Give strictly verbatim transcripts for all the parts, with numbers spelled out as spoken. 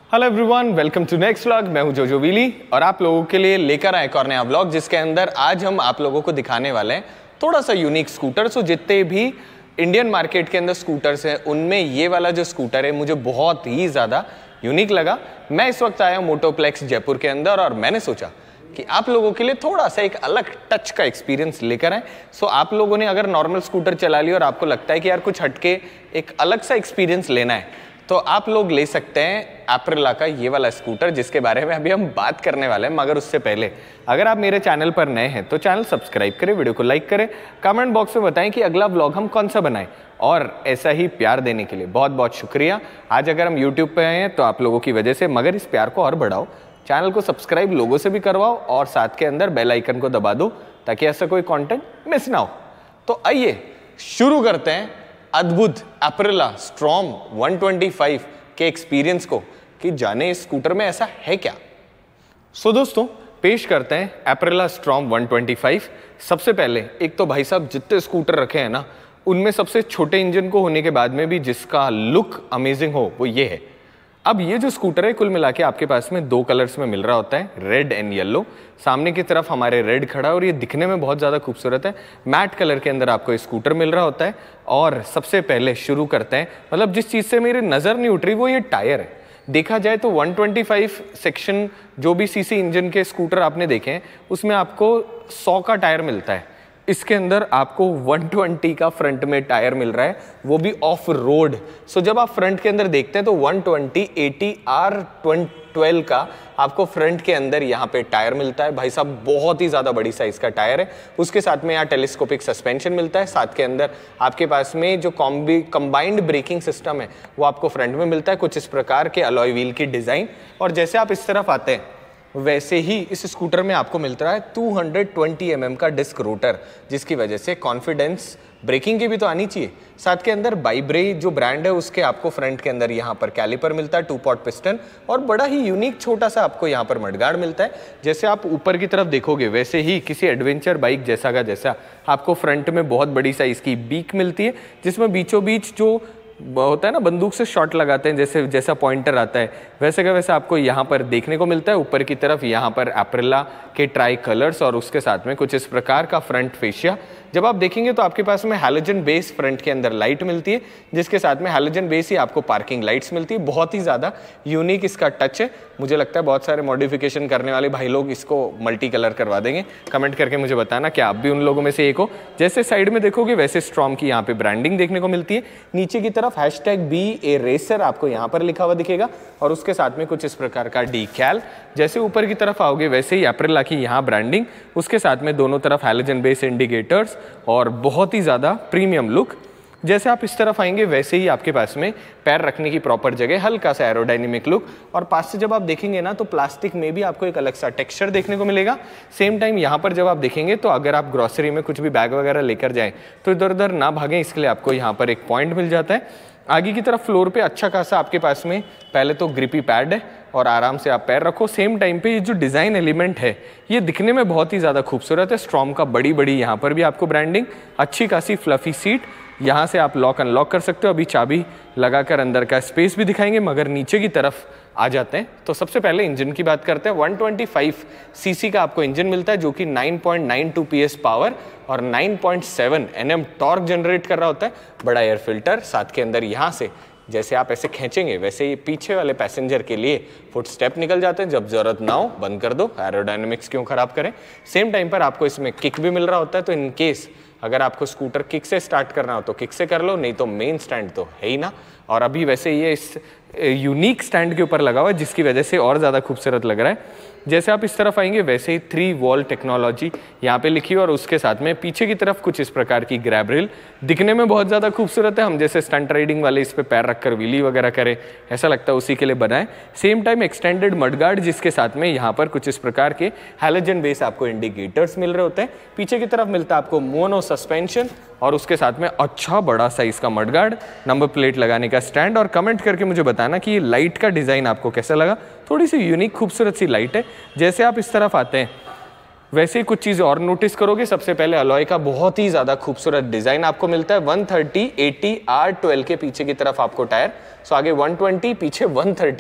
Hello everyone, welcome to next vlog. मैं हूं जोजो विली और आप लोगों के लिए लेकर आए एक और नया व्लॉग, जिसके अंदर आज हम आप लोगों को दिखाने वाले हैं थोड़ा सा यूनिक स्कूटर। सो जितने भी इंडियन मार्केट के अंदर स्कूटर्स हैं, उनमें ये वाला जो स्कूटर है मुझे बहुत ही ज़्यादा यूनिक लगा। मैं इस वक्त आया हूँ मोटोप्लेक्स जयपुर के अंदर और मैंने सोचा कि आप लोगों के लिए थोड़ा सा एक अलग टच का एक्सपीरियंस लेकर आए। सो आप लोगों ने अगर नॉर्मल स्कूटर चला लिया और आपको लगता है कि यार कुछ हटके एक अलग सा एक्सपीरियंस लेना है, तो आप लोग ले सकते हैं एप्रिला का ये वाला स्कूटर, जिसके बारे में अभी हम बात करने वाले हैं। मगर उससे पहले अगर आप मेरे चैनल पर नए हैं तो चैनल सब्सक्राइब करें, वीडियो को लाइक करें, कमेंट बॉक्स में बताएं कि अगला व्लॉग हम कौन सा बनाएं। और ऐसा ही प्यार देने के लिए बहुत बहुत शुक्रिया। आज अगर हम यूट्यूब पे आए हैं तो आप लोगों की वजह से, मगर इस प्यार को और बढ़ाओ, चैनल को सब्सक्राइब लोगों से भी करवाओ और साथ के अंदर बेल आइकन को दबा दो ताकि ऐसा कोई कंटेंट मिस ना हो। तो आइए शुरू करते हैं अद्भुत Aprilia Storm one twenty five के एक्सपीरियंस को, कि जाने इस स्कूटर में ऐसा है क्या। सो so, दोस्तों पेश करते हैं Aprilia Storm one twenty five. सबसे पहले एक तो भाई साहब जितने स्कूटर रखे हैं ना, उनमें सबसे छोटे इंजन को होने के बाद में भी जिसका लुक अमेजिंग हो वो ये है। अब ये जो स्कूटर है कुल मिला के आपके पास में दो कलर्स में मिल रहा होता है, रेड एंड येलो। सामने की तरफ हमारे रेड खड़ा है और ये दिखने में बहुत ज़्यादा खूबसूरत है। मैट कलर के अंदर आपको ये स्कूटर मिल रहा होता है। और सबसे पहले शुरू करते हैं, मतलब जिस चीज़ से मेरी नज़र नहीं उठ रही वो ये टायर है। देखा जाए तो वन ट्वेंटी फाइव सेक्शन जो भी सीसी इंजन के स्कूटर आपने देखे हैं उसमें आपको सौ का टायर मिलता है। इसके अंदर आपको वन ट्वेंटी का फ्रंट में टायर मिल रहा है, वो भी ऑफ रोड। सो जब आप फ्रंट के अंदर देखते हैं तो one twenty eighty R twelve का आपको फ्रंट के अंदर यहाँ पे टायर मिलता है। भाई साहब बहुत ही ज़्यादा बड़ी साइज़ का टायर है। उसके साथ में यहाँ टेलीस्कोपिक सस्पेंशन मिलता है। साथ के अंदर आपके पास में जो कॉम्बी कंबाइंड ब्रेकिंग सिस्टम है वो आपको फ्रंट में मिलता है, कुछ इस प्रकार के अलॉय व्हील की डिज़ाइन। और जैसे आप इस तरफ आते हैं वैसे ही इस स्कूटर में आपको मिलता है two hundred twenty M M का डिस्क रोटर, जिसकी वजह से कॉन्फिडेंस ब्रेकिंग की भी तो आनी चाहिए। साथ के अंदर बाइब्रे जो ब्रांड है उसके आपको फ्रंट के अंदर यहाँ पर कैलिपर मिलता है, टू पॉट पिस्टन, और बड़ा ही यूनिक छोटा सा आपको यहाँ पर मडगार्ड मिलता है। जैसे आप ऊपर की तरफ देखोगे वैसे ही किसी एडवेंचर बाइक जैसा का जैसा आपको फ्रंट में बहुत बड़ी साइज की बीक मिलती है, जिसमें बीचों बीच जो होता है ना बंदूक से शॉट लगाते हैं, जैसे जैसा पॉइंटर आता है वैसे का वैसा आपको यहाँ पर देखने को मिलता है। ऊपर की तरफ यहाँ पर एप्रिला के ट्राई कलर्स और उसके साथ में कुछ इस प्रकार का फ्रंट फेशिया। जब आप देखेंगे तो आपके पास में हैलोजन बेस फ्रंट के अंदर लाइट मिलती है, जिसके साथ में हैलोजन बेस ही आपको पार्किंग लाइट्स मिलती है। बहुत ही ज़्यादा यूनिक इसका टच है। मुझे लगता है बहुत सारे मॉडिफिकेशन करने वाले भाई लोग इसको मल्टी कलर करवा देंगे। कमेंट करके मुझे बताना क्या आप भी उन लोगों में से एक हो। जैसे साइड में देखोगे वैसे स्ट्रॉम की यहाँ पे ब्रांडिंग देखने को मिलती है। नीचे की तरफ हैशटैग बी ए रेसर आपको यहाँ पर लिखा हुआ दिखेगा और उसके साथ में कुछ इस प्रकार का डी कैल। जैसे ऊपर की तरफ आओगे वैसे ही एप्रिला की यहाँ ब्रांडिंग, उसके साथ में दोनों तरफ हैलोजन बेस इंडिकेटर्स और बहुत ही ज़्यादा प्रीमियम लुक। जैसे आप इस तरफ आएंगे वैसे ही आपके पास में पैर रखने की प्रॉपर जगह, हल्का सा एरोडायनेमिक लुक। और पास से जब आप देखेंगे ना तो प्लास्टिक में भी आपको एक अलग सा टेक्सचर देखने को मिलेगा। सेम टाइम यहाँ पर जब आप देखेंगे तो अगर आप ग्रॉसरी में कुछ भी बैग वगैरह लेकर जाएं तो इधर उधर ना भागें, इसके लिए आपको यहाँ पर एक पॉइंट मिल जाता है। आगे की तरफ फ्लोर पे अच्छा खासा आपके पास में पहले तो ग्रिपी पैड है और आराम से आप पैर रखो। सेम टाइम पे ये जो डिज़ाइन एलिमेंट है ये दिखने में बहुत ही ज़्यादा खूबसूरत है। स्ट्रॉम का बड़ी बड़ी यहाँ पर भी आपको ब्रांडिंग, अच्छी खासी फ्लफी सीट, यहाँ से आप लॉक अनलॉक कर सकते हो। अभी चाबी लगाकर अंदर का स्पेस भी दिखाएंगे, मगर नीचे की तरफ आ जाते हैं तो सबसे पहले इंजन की बात करते हैं। वन ट्वेंटी फाइव सीसी का आपको इंजन मिलता है जो कि nine point nine two PS power और nine point seven NM torque generate कर रहा होता है। बड़ा एयर फिल्टर साथ के अंदर, यहाँ से जैसे आप ऐसे खींचेंगे वैसे ही पीछे वाले पैसेंजर के लिए फुट स्टेप निकल जाते हैं। जब जरूरत ना हो बंद कर दो, एरोडायनेमिक्स क्यों खराब करें। सेम टाइम पर आपको इसमें किक भी मिल रहा होता है, तो इन केस अगर आपको स्कूटर किक से स्टार्ट करना हो तो किक से कर लो, नहीं तो मेन स्टैंड तो है ही ना। और अभी वैसे ये इस यूनिक स्टैंड के ऊपर लगा हुआ है जिसकी वजह से और ज़्यादा खूबसूरत लग रहा है। जैसे आप इस तरफ आएंगे वैसे ही थ्री वॉल टेक्नोलॉजी यहाँ पे लिखी है और उसके साथ में पीछे की तरफ कुछ इस प्रकार की ग्रैब रेल दिखने में बहुत ज़्यादा खूबसूरत है। हम जैसे स्टंट राइडिंग वाले इस पे पैर रखकर व्हीली वगैरह करें, ऐसा लगता है उसी के लिए बनाए। सेम टाइम एक्सटेंडेड मडगार्ड, जिसके साथ में यहाँ पर कुछ इस प्रकार के हैलोजन बेस आपको इंडिकेटर्स मिल रहे होते हैं। पीछे की तरफ मिलता है आपको मोनो सस्पेंशन और उसके साथ में अच्छा बड़ा साइज का मडगार्ड, नंबर प्लेट लगाने का स्टैंड। और कमेंट करके मुझे बताना कि ये लाइट का डिज़ाइन आपको कैसा लगा। थोड़ी सी यूनिक खूबसूरत सी लाइट है। जैसे आप इस तरफ आते हैं वैसे ही कुछ चीज़ें और नोटिस करोगे। सबसे पहले अलॉय का बहुत ही ज़्यादा खूबसूरत डिज़ाइन आपको मिलता है। One thirty eighty R twelve के पीछे की तरफ आपको टायर, सो आगे वन ट्वेंटी पीछे वन थर्टी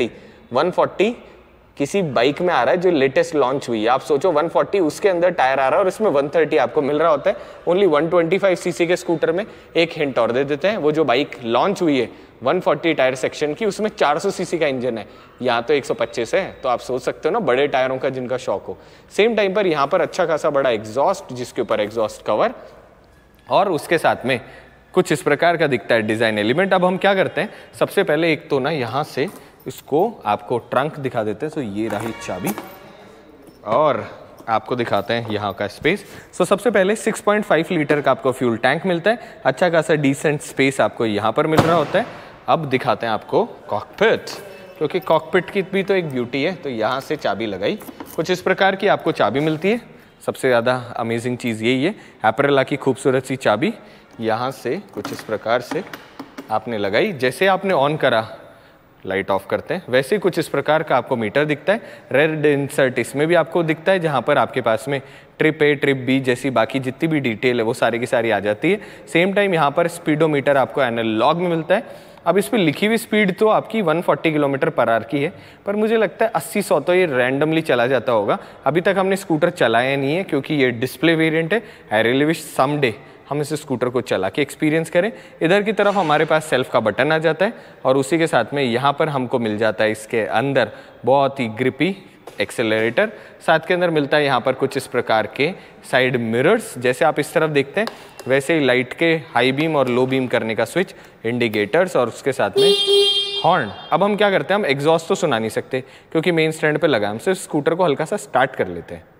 वन फोर्टी किसी बाइक में आ रहा है जो लेटेस्ट लॉन्च हुई है, आप सोचो वन फोर्टी उसके अंदर टायर आ रहा है और इसमें वन थर्टी आपको मिल रहा होता है। Only one twenty five CC के स्कूटर में एक हिंट और दे देते हैं, वो जो बाइक लॉन्च हुई है वन फोर्टी टायर सेक्शन की, उसमें फोर हंड्रेड सीसी का इंजन है, यहाँ तो वन ट्वेंटी है। तो आप सोच सकते हो ना बड़े टायरों का जिनका शौक हो। सेम टाइम पर यहाँ पर अच्छा खासा बड़ा एग्जॉस्ट, जिसके ऊपर एग्जॉस्ट कवर, और उसके साथ में कुछ इस प्रकार का दिखता है डिजाइन एलिमेंट। अब हम क्या करते हैं, सबसे पहले एक तो ना यहाँ से इसको आपको ट्रंक दिखा देते हैं। सो ये रही चाबी और आपको दिखाते हैं यहाँ का स्पेस। सो सबसे पहले सिक्स पॉइंट फाइव लीटर का आपको फ्यूल टैंक मिलता है, अच्छा खासा डिसेंट स्पेस आपको यहाँ पर मिल रहा होता है। अब दिखाते हैं आपको कॉकपिट, क्योंकि कॉकपिट की भी तो एक ब्यूटी है। तो यहाँ से चाबी लगाई, कुछ इस प्रकार की आपको चाबी मिलती है। सबसे ज़्यादा अमेजिंग चीज़ यही है, एपरेला की खूबसूरत सी चाबी। यहाँ से कुछ इस प्रकार से आपने लगाई, जैसे आपने ऑन करा लाइट ऑफ करते हैं वैसे ही कुछ इस प्रकार का आपको मीटर दिखता है। रेड इंसर्ट इसमें भी आपको दिखता है, जहाँ पर आपके पास में ट्रिप ए ट्रिप बी जैसी बाकी जितनी भी डिटेल है वो सारी की सारी आ जाती है। सेम टाइम यहाँ पर स्पीडोमीटर आपको एनालॉग में मिलता है। अब इस पर लिखी हुई स्पीड तो आपकी one forty kilometre per hour की है, पर मुझे लगता है अस्सी सौ तो ये रैंडमली चला जाता होगा। अभी तक हमने स्कूटर चलाया नहीं है क्योंकि ये डिस्प्ले वेरिएंट है। आई रियली विश समडे हम इस स्कूटर को चला के एक्सपीरियंस करें। इधर की तरफ हमारे पास सेल्फ का बटन आ जाता है और उसी के साथ में यहाँ पर हमको मिल जाता है इसके अंदर बहुत ही ग्रिपी एक्सेलरेटर। साथ के अंदर मिलता है यहाँ पर कुछ इस प्रकार के साइड मिरर्स, जैसे आप इस तरफ देखते हैं वैसे ही लाइट के हाई बीम और लो बीम करने का स्विच, इंडिकेटर्स और उसके साथ में हॉर्न। अब हम क्या करते हैं, हम एग्जॉस्ट तो सुना नहीं सकते क्योंकि मेन स्टैंड पे लगा, हम सिर्फ स्कूटर को हल्का सा स्टार्ट कर लेते हैं।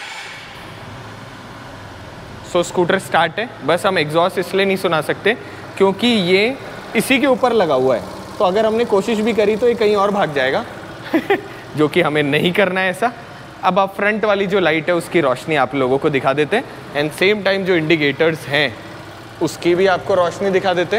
सो so, स्कूटर स्टार्ट है, बस हम एग्जॉस्ट इसलिए नहीं सुना सकते क्योंकि ये इसी के ऊपर लगा हुआ है। तो अगर हमने कोशिश भी करी तो ये कहीं और भाग जाएगा जो कि हमें नहीं करना है ऐसा। अब आप फ्रंट वाली जो लाइट है उसकी रोशनी आप लोगों को दिखा देते हैं, एंड सेम टाइम जो इंडिकेटर्स हैं उसकी भी आपको रोशनी दिखा देते हैं।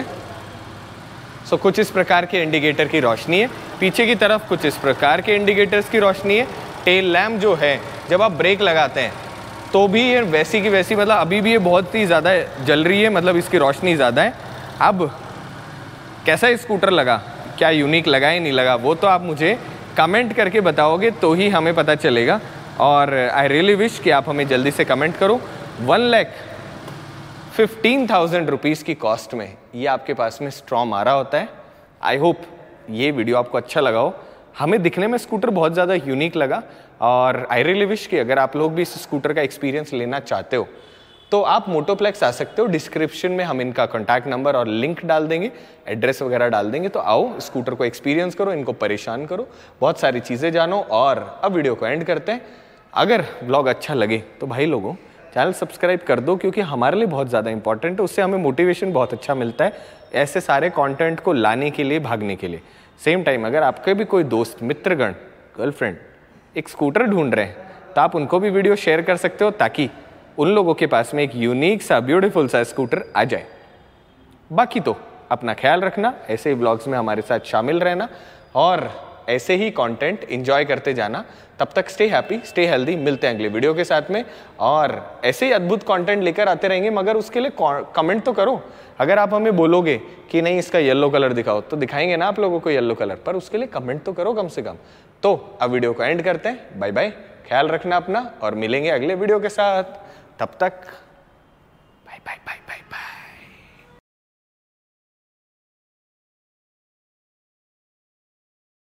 सो so, कुछ इस प्रकार के इंडिकेटर की रोशनी है, पीछे की तरफ कुछ इस प्रकार के इंडिकेटर्स की रोशनी है। टेल लैम्प जो है जब आप ब्रेक लगाते हैं तो भी ये वैसी की वैसी, मतलब अभी भी ये बहुत ही ज़्यादा जल रही है, मतलब इसकी रोशनी ज़्यादा है। अब कैसा स्कूटर लगा, क्या यूनिक लगा या नहीं लगा, वो तो आप मुझे कमेंट करके बताओगे तो ही हमें पता चलेगा। और आई रियली विश कि आप हमें जल्दी से कमेंट करो। One lakh fifteen thousand rupees की कॉस्ट में ये आपके पास में स्ट्रॉम आ रहा होता है। आई होप ये वीडियो आपको अच्छा लगा हो। हमें दिखने में स्कूटर बहुत ज़्यादा यूनिक लगा और आई रियली विश कि अगर आप लोग भी इस स्कूटर का एक्सपीरियंस लेना चाहते हो तो आप मोटोप्लेक्स आ सकते हो। डिस्क्रिप्शन में हम इनका कॉन्टैक्ट नंबर और लिंक डाल देंगे, एड्रेस वगैरह डाल देंगे। तो आओ स्कूटर को एक्सपीरियंस करो, इनको परेशान करो, बहुत सारी चीज़ें जानो। और अब वीडियो को एंड करते हैं। अगर ब्लॉग अच्छा लगे तो भाई लोगों चैनल सब्सक्राइब कर दो, क्योंकि हमारे लिए बहुत ज़्यादा इंपॉर्टेंट है। उससे हमें मोटिवेशन बहुत अच्छा मिलता है ऐसे सारे कॉन्टेंट को लाने के लिए, भागने के लिए। सेम टाइम अगर आपके भी कोई दोस्त, मित्रगण, गर्लफ्रेंड एक स्कूटर ढूंढ रहे हैं तो आप उनको भी वीडियो शेयर कर सकते हो ताकि उन लोगों के पास में एक यूनिक सा ब्यूटीफुल सा स्कूटर आ जाए। बाकी तो अपना ख्याल रखना, ऐसे ही ब्लॉग्स में हमारे साथ शामिल रहना और ऐसे ही कंटेंट एंजॉय करते जाना। तब तक स्टे हैप्पी, स्टे हेल्दी। मिलते हैं अगले वीडियो के साथ में और ऐसे ही अद्भुत कंटेंट लेकर आते रहेंगे। मगर उसके लिए कमेंट तो करो। अगर आप हमें बोलोगे कि नहीं इसका येलो कलर दिखाओ तो दिखाएंगे ना आप लोगों को येलो कलर, पर उसके लिए कमेंट तो करो कम से कम। तो अब वीडियो को एंड करते हैं। बाय बाय, ख्याल रखना अपना और मिलेंगे अगले वीडियो के साथ। तब तक बाय बाय बाय।